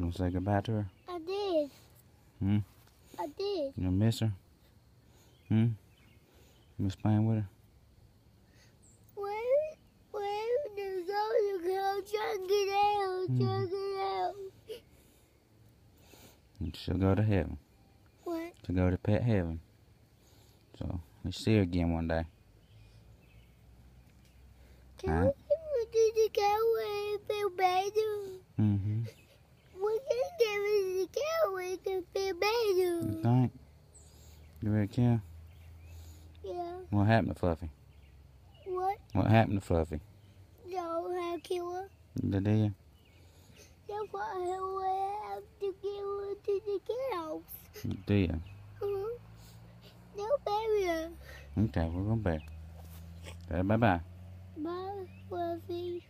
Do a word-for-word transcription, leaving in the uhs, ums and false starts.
gonna say goodbye to her? I did. Hmm? I did. You gonna miss her? Hmm? You miss playing with her? Where, where the solar girl trying to get out, Hmm. trying to get out. And she'll go to heaven. What? She'll go to pet heaven. So, we see her again one day. Can Alright. we do the cow and feel better? Mm-hmm. We can give it the cow and can feel better. You think? You ready to kill? Yeah. What happened to Fluffy? What? What happened to Fluffy? No, how kill her? Did you? That's why I have to give her to the cows. Did you? Uh-huh. No barrier. Okay, we're gonna bet. Okay, bye-bye. Bye, Fluffy.